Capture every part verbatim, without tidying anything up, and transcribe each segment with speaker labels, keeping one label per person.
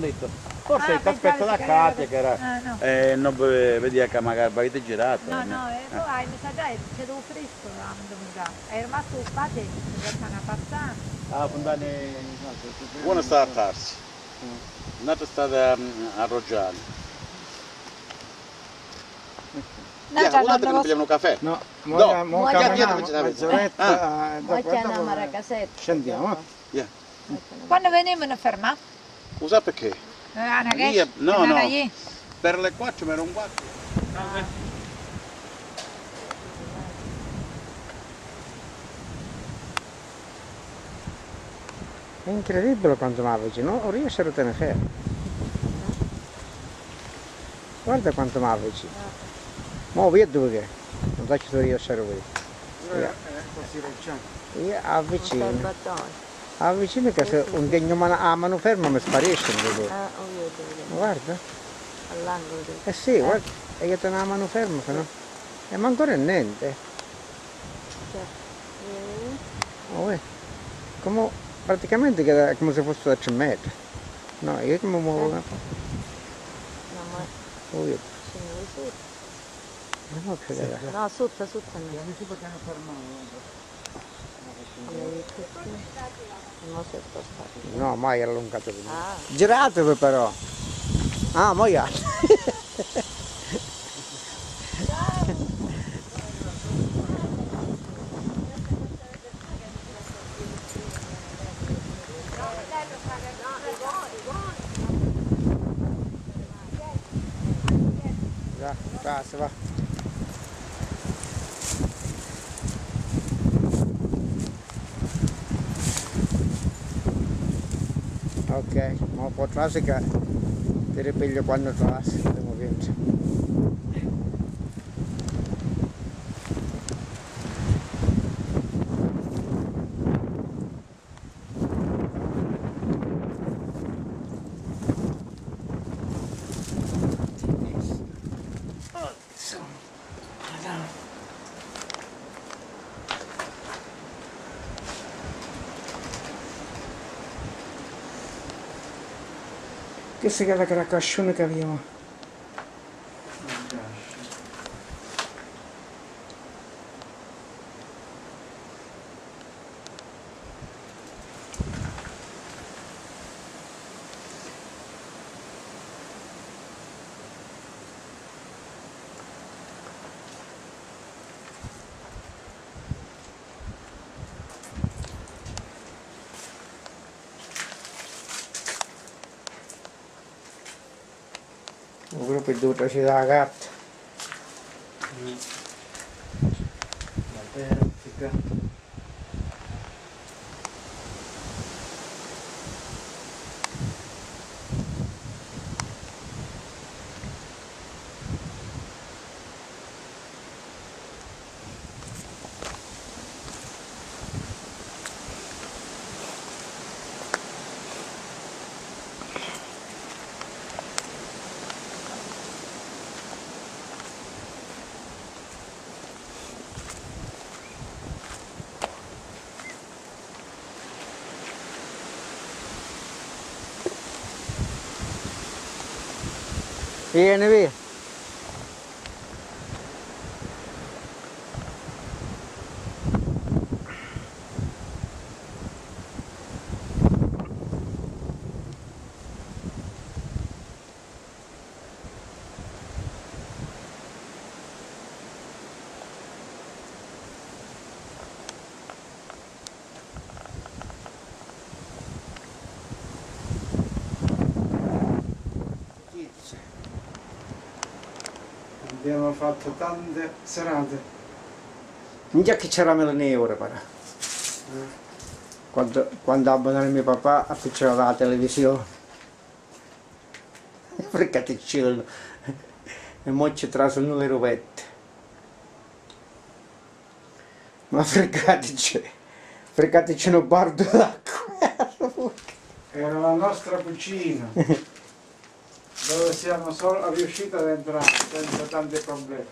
Speaker 1: detto, forse
Speaker 2: Ah,
Speaker 1: ti aspetto da
Speaker 2: pensavi che
Speaker 1: Katia
Speaker 2: era-
Speaker 1: che era
Speaker 2: Ah, no.
Speaker 1: e non vedi che magari avete girato.
Speaker 2: No, no, eh, poi mi sa già, c'è un fresco la domenica. È rimasto un padre, in realtà una passata.
Speaker 1: Ah, Fontane... Buona sta a Tarsi. Un'altra stata a Roggiano.
Speaker 2: No,
Speaker 1: Yeah,
Speaker 2: già
Speaker 1: un'altra
Speaker 2: non
Speaker 1: che
Speaker 2: devo...
Speaker 1: non pigliamo caffè.
Speaker 3: No, mo
Speaker 1: No,
Speaker 3: mo
Speaker 2: Mo
Speaker 3: camminiamo
Speaker 2: chiama-
Speaker 3: mezz'oretta, eh,
Speaker 2: Poi
Speaker 3: dopo,
Speaker 2: chiama
Speaker 3: dopo,
Speaker 2: Maracasetta.
Speaker 3: scendiamo.
Speaker 1: Yeah.
Speaker 2: Quando venivano a fermare?
Speaker 1: Usa perché?
Speaker 2: Eh, a
Speaker 1: Lì è- no, no. Per le quattro mi era un quattro.
Speaker 3: È incredibile quanto mi avvicino, non riesco a tenere fermo. Guarda quanto mi avvicino. Ma via dove che? Non so se riesco a vedere. Io avvicino. Avvicino che se un degno mano, a mano ferma mi sparisce.
Speaker 2: Ah, ho visto.
Speaker 3: Guarda.
Speaker 2: All'angolo del...
Speaker 3: Eh sì, guarda. E io tengo la mano ferma, no? E ma ancora niente. Oh, eh. Come, praticamente che è come se fosse da tre metri. No, io come muovo.
Speaker 2: No, ma
Speaker 3: Oh, io.
Speaker 2: scendi su.
Speaker 3: Non ho più vedere.
Speaker 2: No, sotto, sotto. No. Non si è spostato.
Speaker 3: No, mai era allungato così.
Speaker 2: Ah.
Speaker 3: Giratevi però. Ah, mo ja. Ja, da se va. Ok, ma può trasì che ti ripiglio quando trasì, abbiamo vinto. Questa è la caracascione che abbiamo. Un gruppo di due o tre da gatta. La vertica. Vieni via.
Speaker 4: Abbiamo fatto tante serate.
Speaker 3: Già che c'era Melanie ora però. Quando, quando abbonare mio papà appicciava la televisione. Perché ti c'erano e mo ci trasano le rovette. Ma fregateci, fregateci un bordo d'acqua.
Speaker 4: Era la nostra cucina, dove siamo solo riusciti ad entrare senza tanti problemi.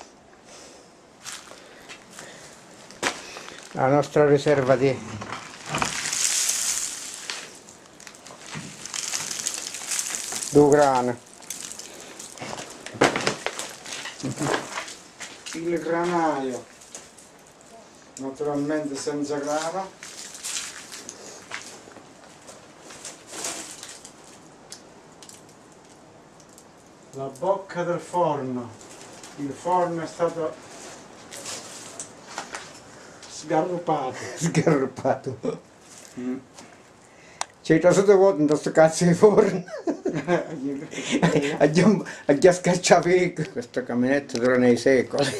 Speaker 3: La nostra riserva di Due grane.
Speaker 4: Il granaio, naturalmente senza grano. La bocca del forno. Il forno è stato sgarrupato.
Speaker 3: Sgarrupato. Mm. C'è già sotto vuoto in questo cazzo di forno. Ha già, ha già scacciato questo camminetto dura nei secoli.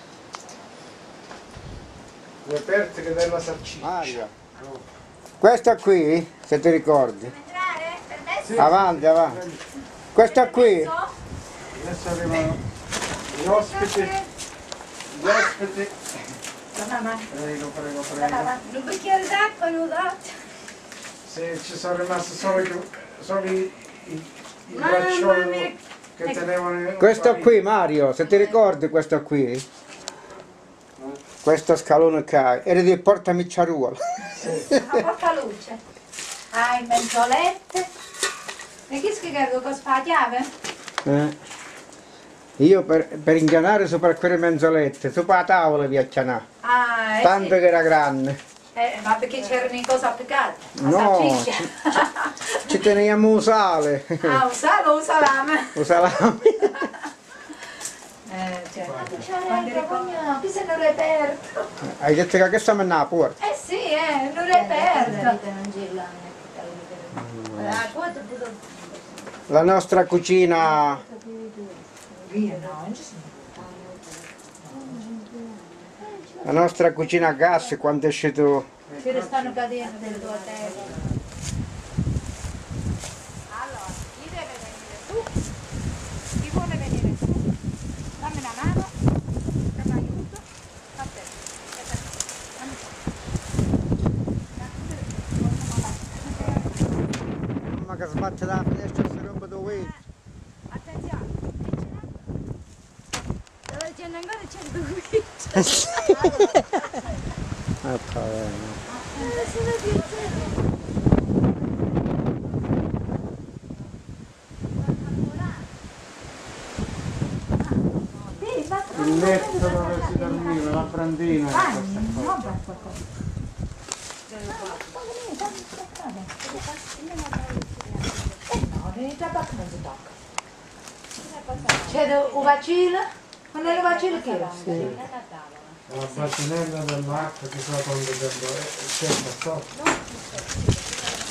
Speaker 4: Le pertiche della salsiccia.
Speaker 3: Mario. Questa qui, se ti ricordi.
Speaker 2: Entrare? Permesso?
Speaker 4: Sì.
Speaker 3: Avanti, avanti. Questa qui.
Speaker 4: Adesso arrivano gli ospiti. Gli ospiti.
Speaker 2: La mamma.
Speaker 4: Prego, prego,
Speaker 2: La
Speaker 4: prego.
Speaker 2: mamma. Un bicchiere d'acqua non date.
Speaker 4: Se ci sono rimasti solo i, solo i, i, i
Speaker 2: Mamma
Speaker 4: braccioli
Speaker 2: mia.
Speaker 4: che tenevano in
Speaker 3: Questo qui, Mario, se ti ricordi questo qui. Questo scalone che era di Porta Micciaruola.
Speaker 2: A porta luce. Hai menzolette. E chi scrive cosa fa la chiave?
Speaker 3: Eh. Io per, per ingannare sopra quelle menzolette, sopra la tavola vi accianà.
Speaker 2: Ah, eh
Speaker 3: Tanto
Speaker 2: sì.
Speaker 3: che era grande.
Speaker 2: Eh, ma perché c'erano le cose attaccate? La
Speaker 3: No,
Speaker 2: salsiccia.
Speaker 3: ci, ci teniamo un sale.
Speaker 2: Ah, un sale o un salame?
Speaker 3: Un salame.
Speaker 2: Eh, cioè, quando ricordo, qui se non reperto.
Speaker 3: Hai detto che stiamo a porta?
Speaker 2: Eh sì, eh, non reperto.
Speaker 3: La nostra cucina. La nostra cucina a gas quando esce tu.
Speaker 2: Ci stanno cadendo delle tue terre. Allora, chi deve venire su? Chi vuole venire su? Dammi una mano, dammi un aiuto. A te.
Speaker 3: Mamma che sbatte la finestra e si rompe due wheel.
Speaker 2: Attenzione,
Speaker 5: Dove c'è ancora c'è due
Speaker 3: Ah, povero.
Speaker 4: il letto dove si dormiva, la brandina.
Speaker 2: c'è un bacino? Non è il bacino che era?
Speaker 4: La bacinella dell'acqua che sta conducendo è sempre sotto.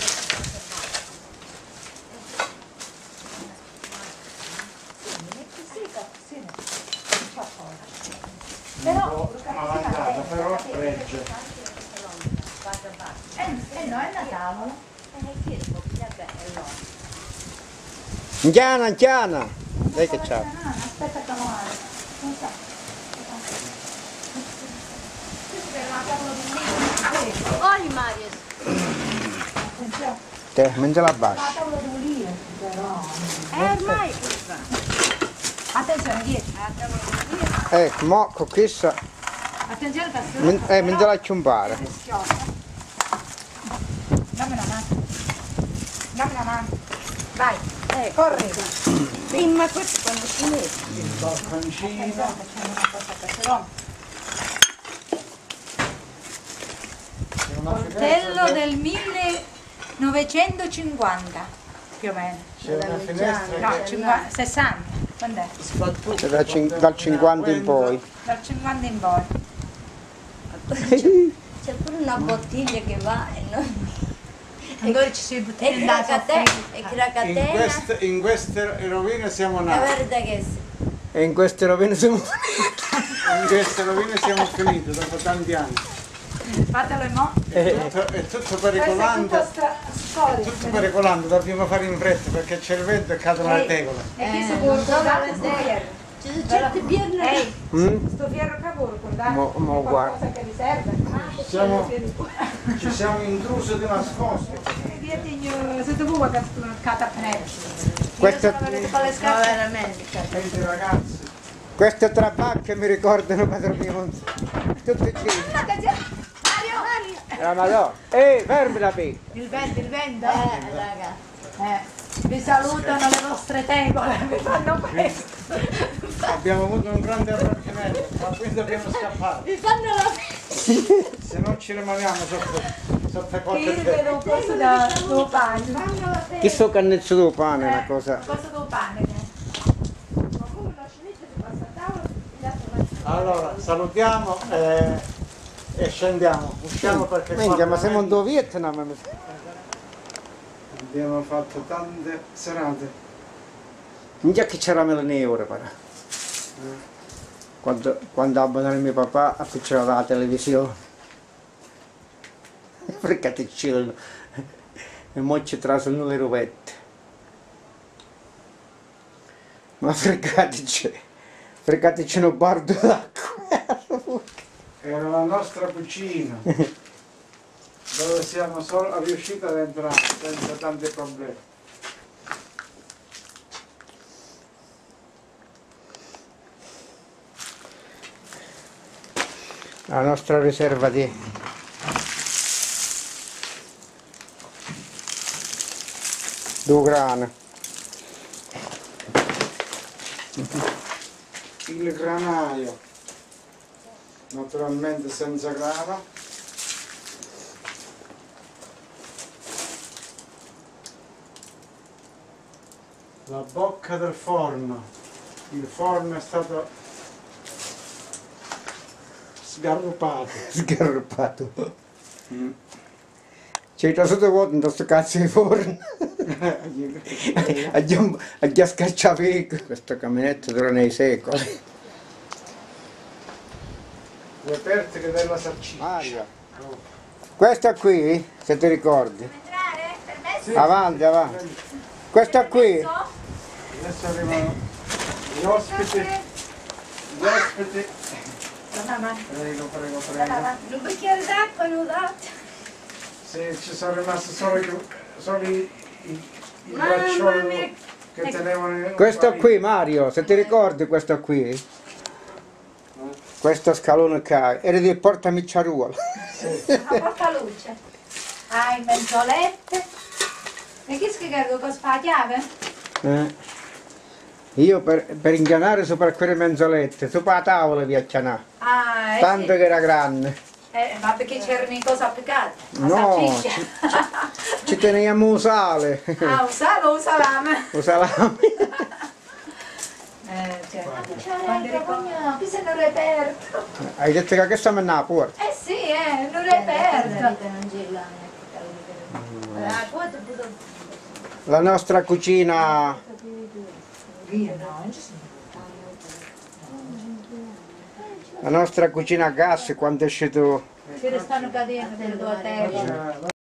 Speaker 2: Però,
Speaker 4: Avanzata, però regge.
Speaker 2: eh, eh no, è una tavola.
Speaker 3: Andiana, Andiana! Lei che c'ha?
Speaker 2: Aspetta che muore. Non so.
Speaker 5: Olha, Mario.
Speaker 2: Attenzione.
Speaker 3: Te, mangia la bascia.
Speaker 2: La tavola di olive, però.
Speaker 5: Eh, ormai.
Speaker 2: Attenzione, dietro. La tavola di olive.
Speaker 3: Ecco, mo con questa.
Speaker 2: Attenzione, Pastore.
Speaker 3: Men- eh, mangia la ciumbare.
Speaker 2: Dammi una mano. Dammi una mano. Vai. Eh, corri.
Speaker 5: Prima questo quando si mette.
Speaker 4: Il balconcino.
Speaker 2: Facciamo una cosa che si rompe.
Speaker 4: C'è una
Speaker 2: Coltello
Speaker 4: finestra,
Speaker 2: del millenovecentocinquanta, più o meno.
Speaker 4: c'è una finestra
Speaker 2: No,
Speaker 4: che
Speaker 2: cinquanta, sessanta. Quando è?
Speaker 3: Cioè, da cin- dal cinquanta in poi.
Speaker 2: Dal cinquanta in poi.
Speaker 5: C'è pure una bottiglia che va e non...
Speaker 2: Ancora ci si
Speaker 5: E
Speaker 2: buttare
Speaker 5: che la catena, e che la
Speaker 4: in
Speaker 5: catena,
Speaker 4: queste, in queste rovine siamo
Speaker 5: la
Speaker 4: nati.
Speaker 5: verità che sì.
Speaker 3: E in queste rovine siamo.
Speaker 4: In queste rovine siamo finiti dopo tanti anni.
Speaker 2: Fatelo in mo'.
Speaker 4: È tutto, è tutto
Speaker 2: Questa è
Speaker 4: pericolante.
Speaker 2: tutta sta storia.
Speaker 4: Tutto pericolante, dobbiamo fare in fretta perché c'è il vento e cadono le tegole.
Speaker 2: E qui
Speaker 5: Eh,
Speaker 2: si può
Speaker 5: non so
Speaker 2: guardare
Speaker 5: dove
Speaker 2: sto
Speaker 5: sei.
Speaker 2: fierro.
Speaker 5: Ci sono certe pierne.
Speaker 2: Ehi,
Speaker 3: Mm?
Speaker 2: sto fierro che vuoi guardare?
Speaker 3: Mo- mo
Speaker 2: È qualcosa
Speaker 3: guarda.
Speaker 2: che vi serve?
Speaker 4: Siamo, ci siamo intrusi di nascosto.
Speaker 2: Se tu vuoi che tu non cata a pnere.
Speaker 3: Questo-
Speaker 2: Io sono venuta con le
Speaker 5: No,
Speaker 2: scarpe.
Speaker 5: veramente. cioè.
Speaker 4: Senti ragazzi,
Speaker 3: Queste trabacche mi ricordano Padre Pio. Tutti qui.
Speaker 2: Attenzione! Mario! Mario!
Speaker 3: La Madonna. Ehi, fermi la picca.
Speaker 2: Il vento, il vento.
Speaker 5: Eh, raga.
Speaker 2: Eh. Vi salutano le vostre tegole, mi fanno questo.
Speaker 4: Abbiamo avuto un grande abbattimento, ma quindi dobbiamo scappare.
Speaker 2: Vi fanno la
Speaker 4: Se non ci rimaniamo sotto, sotto qualche
Speaker 2: Chi
Speaker 4: te.
Speaker 2: vedo un coso da tuo pane.
Speaker 3: Che so cannezzo del pane, una cosa.
Speaker 2: Un coso tuo pane.
Speaker 4: Allora, salutiamo e, e scendiamo, usciamo perché
Speaker 3: Minchia,
Speaker 4: qua
Speaker 3: ma siamo in
Speaker 4: veramente
Speaker 3: due Vietnam.
Speaker 4: abbiamo fatto tante serate.
Speaker 3: Minchia che c'era la euro però. Quando, quando abbonare mio papà appicciava la televisione. Perché c'erano e mo ci trasano le rovette. Ma fregateci, fregateci un bardo d'acqua.
Speaker 4: Era la nostra cucina, dove siamo solo riusciti ad entrare senza tanti problemi.
Speaker 3: La nostra riserva di due grane.
Speaker 4: Il granaio, naturalmente senza grana. La bocca del forno, il forno è stato sgarrupato.
Speaker 3: Sgarrupato. C'è già sotto vuoto in questo cazzo di forno. Abbiamo abbiamo scacciato questo camminetto dura nei secoli.
Speaker 4: Le pertiche della salsiccia.
Speaker 3: Mario, questo qui, se ti ricordi.
Speaker 2: Entrare? Permesso?
Speaker 4: Sì.
Speaker 3: Avanti, avanti. Questo qui,
Speaker 4: Adesso arrivano gli ospiti. Gli ospiti.
Speaker 2: La mamma.
Speaker 4: Prego, prego,
Speaker 2: La
Speaker 4: prego.
Speaker 2: mamma.
Speaker 5: Un bicchiere d'acqua non date.
Speaker 4: Sì, ci sono rimasti solo i, solo i, i, i
Speaker 5: Mamma mia.
Speaker 4: braccioli che tenevano in
Speaker 3: questo qui Mario, se ti ricordi questo qui. Questo scalone qua, era di Porta Micciaruola.
Speaker 2: A porta luce. Hai menzolette. E chi scrive cosa fa la chiave?
Speaker 3: Eh. Io per, per ingannare sopra quelle menzolette, sopra la tavola di accianà,
Speaker 2: Ah, eh
Speaker 3: tanto
Speaker 2: sì.
Speaker 3: che era grande.
Speaker 2: Eh, ma perché c'erano i cose applicate? La
Speaker 3: No,
Speaker 2: salsiccia.
Speaker 3: ci, ci teniamo un sale,
Speaker 2: Ah, un sale o un salame?
Speaker 3: un salame.
Speaker 2: Eh, cioè, quando ricordo, qui sei un reperto.
Speaker 3: Hai detto che stiamo a porta.
Speaker 2: Eh sì, eh, un reperto.
Speaker 5: Non gira neanche.
Speaker 2: Ah, poi tu-
Speaker 3: La nostra cucina, la nostra cucina a gas quando esce tu.
Speaker 2: ci restano cadendo delle tue terre.